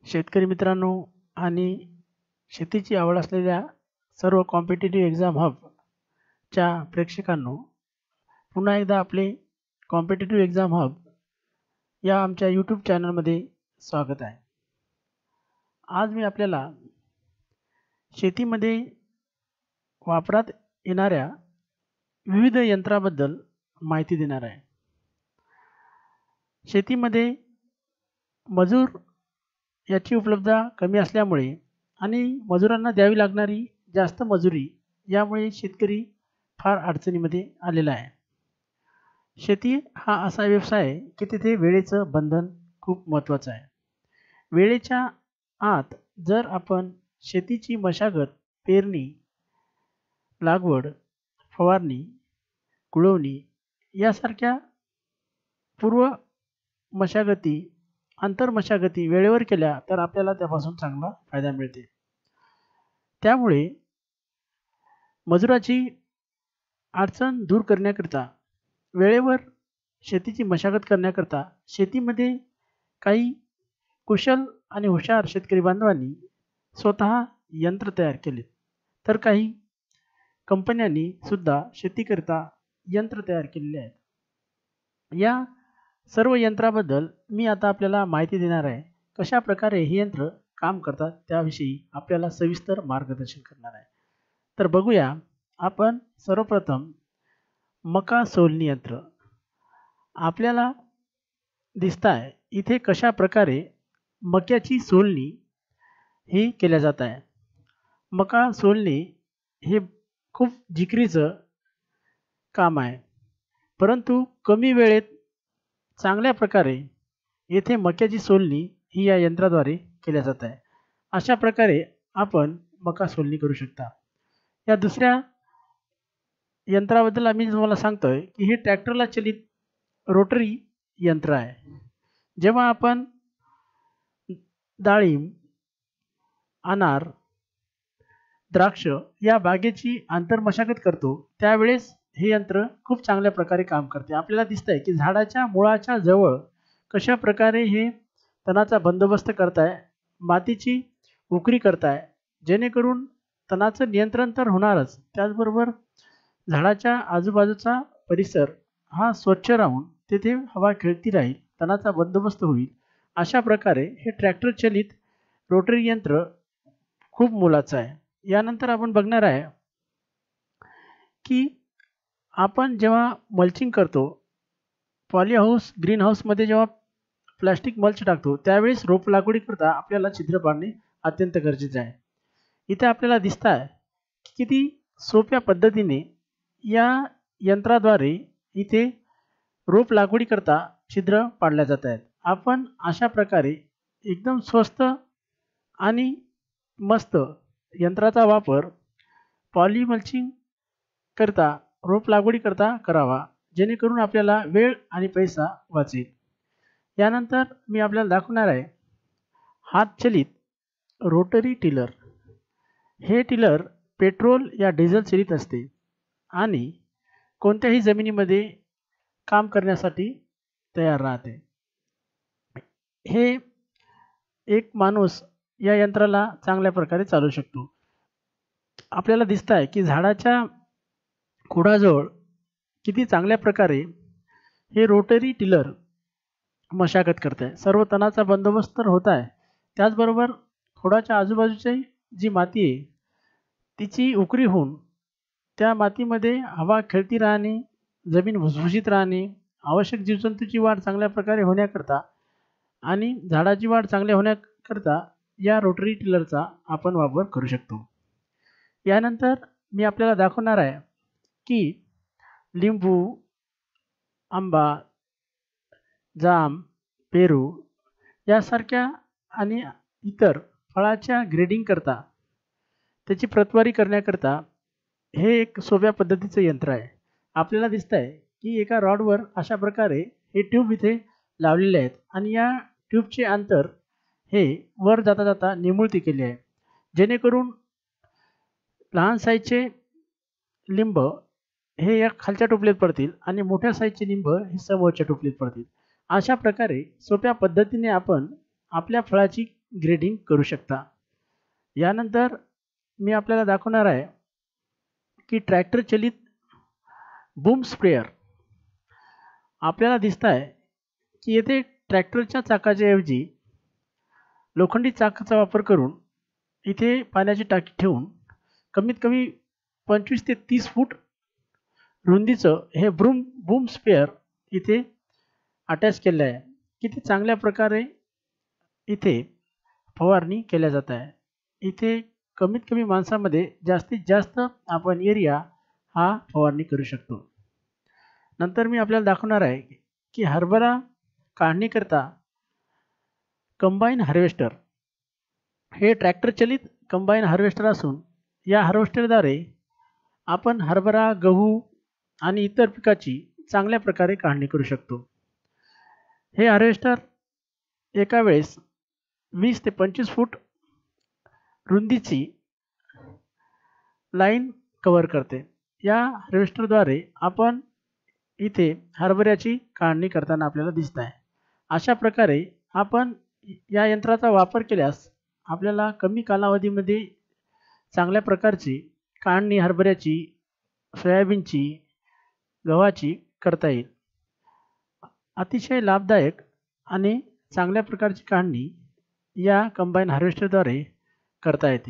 शेतकरी मित्रांनो आणि शेतीची आवड असलेल्या सर्व कॉम्पिटिटिव्ह एक्झाम हबच्या प्रेक्षकांनो, पुन्हा एकदा आपले कॉम्पिटिटिव्ह एक्झाम हब या आमच्या यूट्यूब चॅनलमध्ये स्वागत आहे. आज मी आपल्याला शेतीमध्ये वापरात येणाऱ्या विविध यंत्राबद्दल माहिती देणार आहे. शेतीमध्ये मजूर याची उपलब्धता कमी असल्यामुळे आणि मजुरांना द्यावी लागणारी जास्त मजुरी यामुळे शेतकरी फार अडचणीमध्ये आलेला आहे. शेती हा असा व्यवसाय आहे की तिथे वेळेचं बंधन खूप महत्त्वाचं आहे. वेळेच्या आत जर आपण शेतीची मशागत, पेरणी, लागवड, फवारणी, कुळवणी यासारख्या पूर्व मशागती, आंतर मशागती वेळेवर केल्या तर आपल्याला त्यापासून चांगला फायदा मिळते. त्यामुळे मजुराची अडचण दूर करण्याकरिता, वेळेवर शेतीची मशागत करण्याकरिता शेतीमध्ये काही कुशल आणि हुशार शेतकरी बांधवांनी स्वतः यंत्र तयार केले, तर काही कंपन्यांनी सुद्धा शेतीकरिता यंत्र तयार केलेले आहेत. या सर्व यंत्राबद्दल मी आता आपल्याला माहिती देणार आहे. कशा प्रकारे हे यंत्र काम करतात त्याविषयी आपल्याला सविस्तर मार्गदर्शन करणार आहे. तर बघूया आपण सर्वप्रथम मका सोलणी यंत्र. आपल्याला दिसत आहे इथे कशा प्रकारे मक्याची सोलणी ही केल्या जात आहे. मका सोलणी हे खूप जिकिरीचं काम आहे, परंतु कमी वेळेत चांगल्या प्रकारे येथे मक्याची सोलणी ही या यंत्राद्वारे केल्या जात आहे. अशा प्रकारे आपण मका सोलणी करू शकता. या दुसऱ्या यंत्राबद्दल आम्ही तुम्हाला सांगतोय की हे ट्रॅक्टरला चलित रोटरी यंत्र आहे. जेव्हा आपण डाळिंब, अनार, द्राक्ष या बागेची आंतरमशागत करतो त्यावेळेस हे यंत्र खूप चांगल्या प्रकारे काम करते. आपल्याला दिसतंय की झाडाच्या मुळाच्या जवळ कशा प्रकारे हे तणाचा बंदोबस्त करताय, मातीची उकरी करताय, जेणेकरून तणाचं नियंत्रण तर होणारच, त्याचबरोबर झाडाच्या आजूबाजूचा परिसर हा स्वच्छ राहून तेथे हवा खेळती राहील, तणाचा बंदोबस्त होईल. अशा प्रकारे हे ट्रॅक्टर चलित रोटरी यंत्र खूप मोलाचं आहे. यानंतर आपण बघणार आहे की आपण जेव्हा मल्चिंग करतो, पॉली हाऊस, ग्रीन हाऊसमध्ये जेव्हा प्लास्टिक मल्च टाकतो त्यावेळेस रोप लागवडीकरता आपल्याला छिद्र पाडणे अत्यंत गरजेचे आहे. इथे आपल्याला दिसत आहे की किती सोप्या पद्धतीने या यंत्राद्वारे इथे रोप लागवडीकरता छिद्र पाडल्या जात आहेत. आपण अशा प्रकारे एकदम स्वस्त आणि मस्त यंत्राचा वापर पॉली मल्चिंग करता, रोप लागवडी करता करावा, जेणेकरून आपल्याला वेळ आणि पैसा वाचेल. यानंतर मी आपल्याला दाखवणार आहे हात चलित रोटरी टिलर. हे टिलर पेट्रोल या डिझेल चलित असते आणि कोणत्याही जमिनीमध्ये काम करण्यासाठी तयार राहते. हे एक माणूस या यंत्राला चांगल्या प्रकारे चालवू शकतो. आपल्याला दिसत आहे की झाडाच्या खोडाजवळ किती चांगल्या प्रकारे हे रोटरी टिलर मशागत करत आहे. सर्व तणाचा बंदोबस्त तर होत आहे, त्याचबरोबर खोडाच्या आजूबाजूची जी माती आहे तिची उकरी होऊन त्या मातीमध्ये हवा खेळती राहणे, जमीन भुसभुशीत राहणे, आवश्यक जीवजंतूची वाढ चांगल्या प्रकारे होण्याकरता आणि झाडाची वाढ चांगल्या होण्याकरता या रोटरी टिलरचा आपण वापर करू शकतो. यानंतर मी आपल्याला दाखवणार आहे की लिंबू, आंबा, जाम, पेरू यासारख्या आणि इतर फळाच्या ग्रेडिंग करता, त्याची प्रतवारी करण्याकरता हे एक सोप्या पद्धतीचं यंत्र आहे. आपल्याला दिसत आहे की एका रॉडवर अशा प्रकारे हे ट्यूब इथे लावलेले आहेत आणि या ट्यूबचे अंतर हे वर जाता जाता निमुळती केले आहे, जेणेकरून लहान साईजचे लिंब हे या खालच्या टोपलीत पडतील आणि मोठ्या साईजचे लिंब हे समोरच्या टोपलीत पडतील. अशा प्रकारे सोप्या पद्धतीने आपण आपल्या फळाची ग्रेडिंग करू शकता. यानंतर मी आपल्याला दाखवणार आहे की ट्रॅक्टर चलित बूम स्प्रेअर. आपल्याला दिसत आहे की येथे ट्रॅक्टरच्या चाकाच्या ऐवजी लोखंडी चाकाचा वापर करून इथे पाण्याची टाकी ठेवून कमीत कमी 25 ते 30 फूट रुंदीचं हे बूम स्प्रेअर इथे अटॅच केलं आहे. किती चांगल्या प्रकारे इथे फवारणी केल्या जात आहे. इथे कमीत कमी माणसामध्ये जास्तीत जास्त आपण एरिया हा फवारणी करू शकतो. नंतर मी आपल्याला दाखवणार आहे की हरभरा काढणीकरता कंबाईन हार्वेस्टर. हे ट्रॅक्टर चलित कंबाईन हार्वेस्टर असून या हार्वेस्टरद्वारे आपण हरभरा, गहू आणि इतर पिकाची चांगल्या प्रकारे काढणी करू शकतो. हे हार्वेस्टर एका वेळेस 20 ते 25 फूट रुंदीची लाईन कव्हर करते. या हार्वेस्टरद्वारे आपण इथे हरभऱ्याची काढणी करताना आपल्याला दिसत आहे. अशा प्रकारे आपण या यंत्राचा वापर केल्यास आपल्याला कमी कालावधीमध्ये चांगल्या प्रकारची काढणी हरभऱ्याची, सोयाबीनची, गव्हाची करता येईल. अतिशय लाभदायक आणि चांगल्या प्रकारची काढणी या कंबाईन हार्वेस्टरद्वारे करता येते.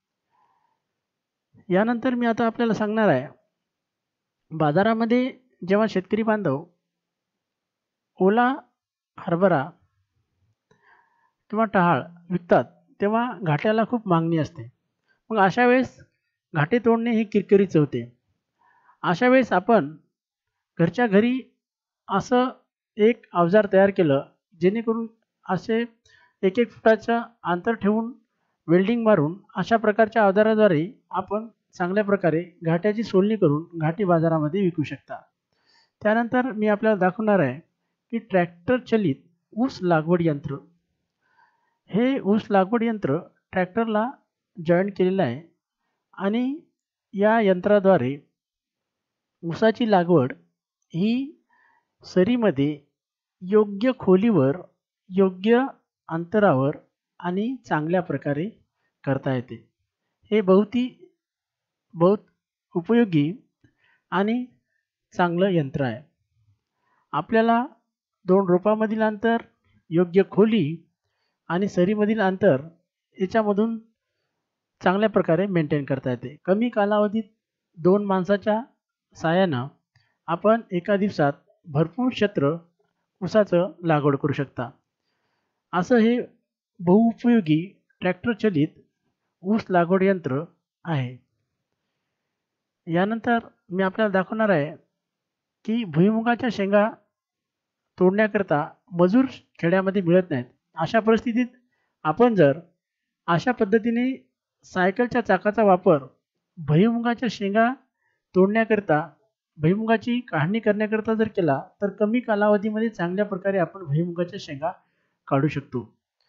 यानंतर मी आता आपल्याला सांगणार आहे, बाजारामध्ये जेव्हा शेतकरी बांधव ओला हरभरा किंवा टहाळ विकतात तेव्हा घाट्याला खूप मागणी असते. मग अशा वेळेस घाटे तोडणे हे किरकिरीचे होते. अशा वेळेस आपण घरच्या घरी असं एक अवजार तयार केलं जेणेकरून असे 1-1 फुटाचं अंतर ठेवून वेल्डिंग मारून अशा प्रकारच्या अवजाराद्वारे आपण चांगल्या प्रकारे घाट्याची सोलणी करून घाटी बाजारामध्ये विकू शकता. त्यानंतर मी आपल्याला दाखवणार आहे की ट्रॅक्टर चलित ऊस लागवड यंत्र. हे ऊस लागवड यंत्र ट्रॅक्टरला जॉईन केलेलं आहे आणि या यंत्राद्वारे ऊसाची लागवड ही सरीमध्ये योग्य खोलीवर, योग्य अंतरावर आणि चांगल्या प्रकारे करता येते. हे बहुत उपयोगी आणि चांगलं यंत्र आहे. आपल्याला 2 रोपामधील अंतर, योग्य खोली आणि सरीमधील अंतर याच्यामधून चांगल्या प्रकारे मेंटेन करता येते. कमी कालावधीत 2 माणसाच्या साहाय्यानं आपण एका दिवसात भरपूर क्षेत्र ऊसाचं लागवड करू शकता. असं हे बहुउपयोगी ट्रॅक्टर चलित ऊस लागवड यंत्र आहे. यानंतर मी आपल्याला दाखवणार आहे की भुईमुगाच्या शेंगा तोडण्याकरता मजूर खेड्यामध्ये मिळत नाहीत. अशा परिस्थितीत आपण जर अशा पद्धतीने सायकलच्या चाकाचा वापर भुईमुगाच्या शेंगा तोडण्याकरता, भुईमुगाची काढणी करण्याकरता जर केला तर कमी कालावधीमध्ये चांगल्या प्रकारे आपण भुईमुगाच्या शेंगा काढू शकतो.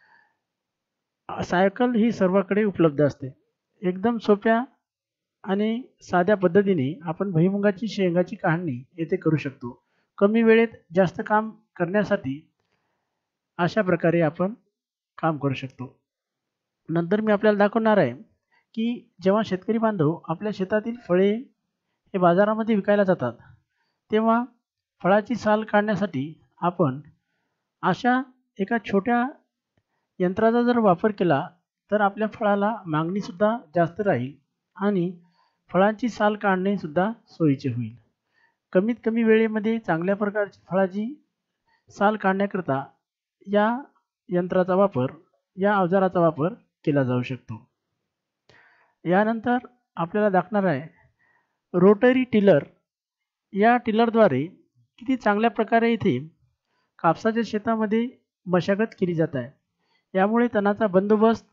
सायकल ही सर्वांकडे उपलब्ध असते. एकदम सोप्या आणि साध्या पद्धतीने आपण भुईमुगाची शेंगाची काढणी येथे करू शकतो. कमी वेळेत जास्त काम करण्यासाठी अशा प्रकारे आपण काम करू शकतो. नंतर मी आपल्याला दाखवणार आहे की जेव्हा शेतकरी बांधव आपल्या शेतातील फळे हे बाजारामध्ये विकायला जातात तेव्हा फळाची साल काढण्यासाठी आपण अशा एका छोट्या यंत्राचा जर वापर केला तर आपल्या फळाला मागणीसुद्धा जास्त राहील आणि फळांची साल काढणे सुद्धा सोयीचे होईल. कमीत कमी वेळेमध्ये चांगल्या प्रकारची फळाची साल काढण्याकरता या यंत्राचा वापर, या अवजाराचा वापर केला जाऊ शकतो. यानंतर आपल्याला दाखवणार आहे रोटरी टिलर. या टिलरद्वारे किती चांगल्या प्रकारे इथे कापसाच्या शेतामध्ये मशागत केली जात आहे. यामुळे तणाचा बंदोबस्त,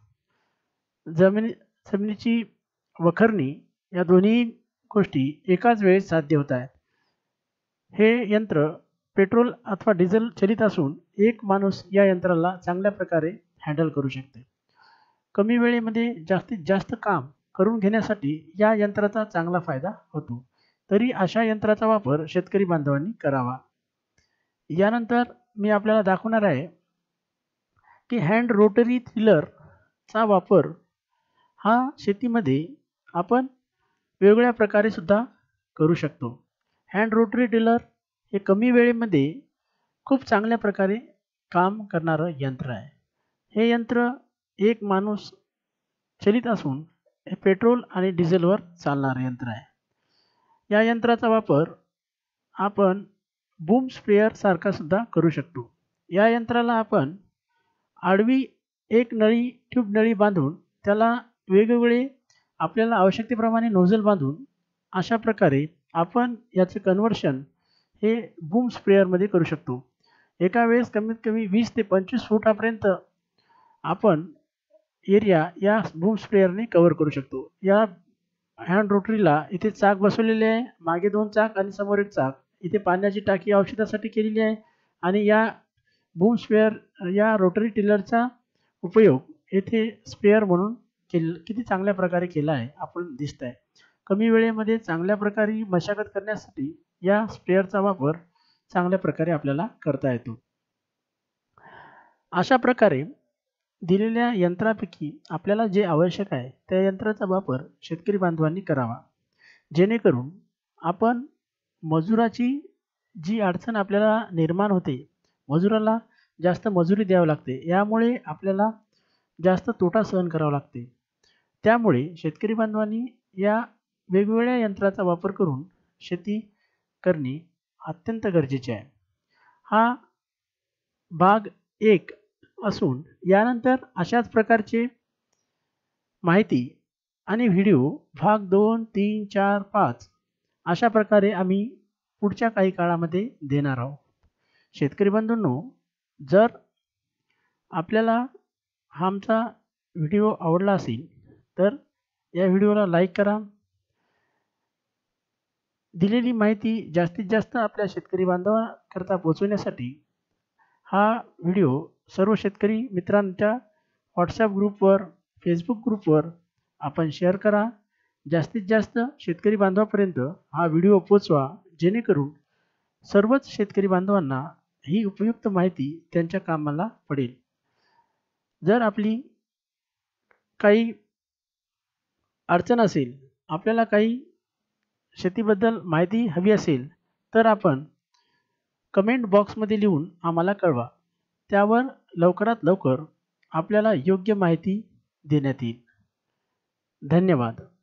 जमिनीची वखरणी या दोन्ही गोष्टी एकाच वेळेस साध्य होत आहेत. हे यंत्र पेट्रोल अथवा डिझेल चलित असून एक माणूस या यंत्राला चांगल्या प्रकारे हँडल करू शकते. कमी वेळेमध्ये जास्तीत जास्त काम करून घेण्यासाठी या यंत्राचा चांगला फायदा होतो. तरी अशा यंत्राचा वापर शेतकरी बांधवांनी करावा. यानंतर मी आपल्याला दाखवणार आहे की हँड रोटरी टिलरचा वापर हा शेतीमध्ये आपण वेगवेगळ्या प्रकारे सुद्धा करू शकतो. हँड रोटरी टिलर हे कमी वेळेमध्ये खूप चांगल्या प्रकारे काम करणारं यंत्र आहे. हे यंत्र एक माणूस चलित असून हे पेट्रोल आणि डिझेलवर चालणारं यंत्र आहे. या यंत्राचा वापर आपण बूम स्प्रेअर सारखा सुद्धा करू शकतो. या यंत्राला आपण आडवी एक नळी ट्यूब नळी बांधून त्याला वेगवेगळे आपल्याला आवश्यकतेप्रमाणे नोझल बांधून अशा प्रकारे आपण याचे कन्व्हर्शन हे बूम स्प्रेअरमध्ये करू शकतो. एका वेळेस कमीत कमी 20 ते 25 फुटापर्यंत आपण एरिया या बूम स्प्रेअरने कव्हर करू शकतो. या हँड रोटरीला इथे चाक बसवलेले आहे, मागे 2 चाक आणि समोर 1 चाक. इथे पाण्याची टाकी औषधासाठी केलेली आहे आणि या बूम स्प्रेअर या रोटरी टिलरचा उपयोग येथे स्प्रेअर म्हणून किती चांगल्या प्रकारे केला आहे आपण दिसत आहे. कमी वेळेमध्ये चांगल्या प्रकारे मशागत करण्यासाठी या स्प्रेअरचा वापर चांगल्या प्रकारे आपल्याला करता येतो. अशा प्रकारे दिलेल्या यंत्रापैकी आपल्याला जे आवश्यक आहे त्या यंत्राचा वापर शेतकरी बांधवांनी करावा, जेणेकरून आपण मजुराची जी अडचण आपल्याला निर्माण होते, मजुराला जास्त मजुरी द्यावी लागते, यामुळे आपल्याला जास्त तोटा सहन करावा लागते. त्यामुळे शेतकरी बांधवांनी या वेगवेगळ्या यंत्राचा वापर करून शेती करणे अत्यंत गरजेचे आहे. हा भाग 1 असून यानंतर अशाच प्रकारचे माहिती आणि व्हिडिओ भाग 2, 3, 4, 5 अशा प्रकारे आम्ही पुढच्या काही काळामध्ये देणार आहोत. शेतकरी बंधूंनो, जर आपल्याला हा आमचा व्हिडिओ आवडला असेल तर या व्हिडिओला लाईक करा. दिलेली माहिती जास्तीत जास्त आपल्या शेतकरी बांधवांकरता पोहोचवण्यासाठी हा व्हिडिओ सर्व शेतकरी मित्रांच्या व्हॉट्सॲप ग्रुपवर, फेसबुक ग्रुपवर आपण शेअर करा. जास्तीत जास्त शेतकरी बांधवापर्यंत हा व्हिडिओ पोचवा, जेणेकरून सर्वच शेतकरी बांधवांना ही उपयुक्त माहिती त्यांच्या कामाला पडेल. जर आपली काही अडचण असेल, आपल्याला काही शेतीबद्दल माहिती हवी असेल तर आपण कमेंट बॉक्समध्ये लिहून आम्हाला कळवा. त्यावर लवकरात लवकर आपल्याला योग्य माहिती देण्यात येईल. धन्यवाद.